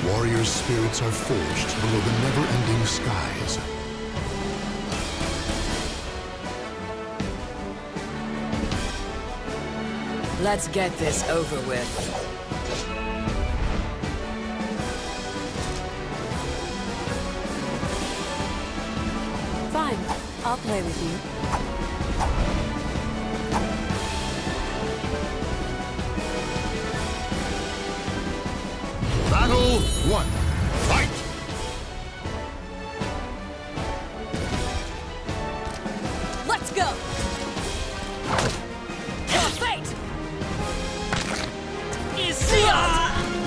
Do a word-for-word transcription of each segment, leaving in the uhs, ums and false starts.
Warriors' spirits are forged below the never-ending skies. Let's get this over with. Fine, I'll play with you. Battle one. Fight! Let's go! Your fate is sealed!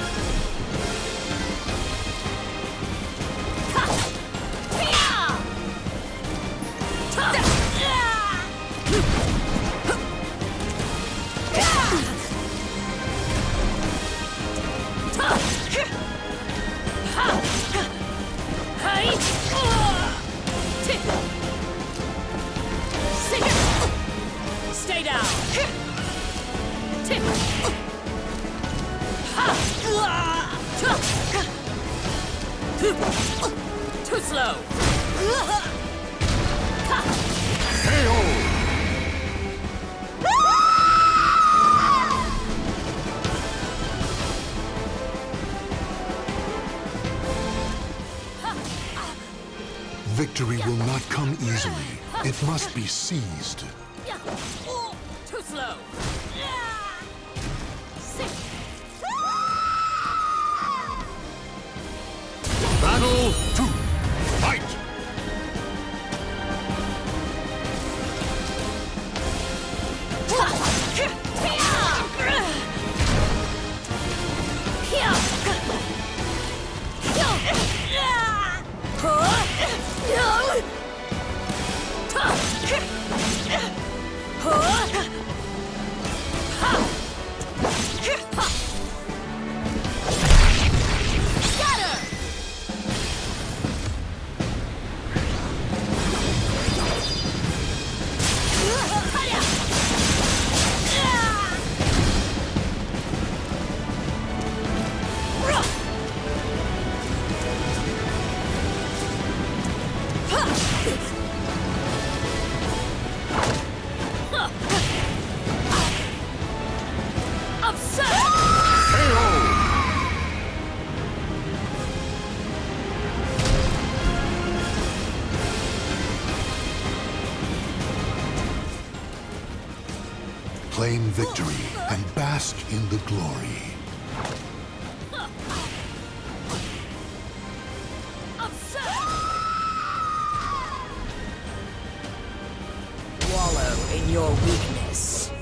Stay down! Too slow! K O! Victory will not come easily. It must be seized. Too slow! Battle two. Fight! Claim victory and bask in the glory. Wallow in your weakness.